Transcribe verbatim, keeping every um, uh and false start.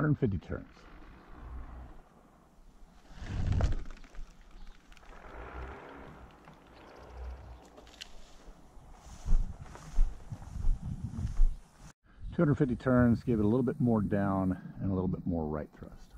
hundred fifty turns. two hundred fifty turns, give it a little bit more down and a little bit more right thrust.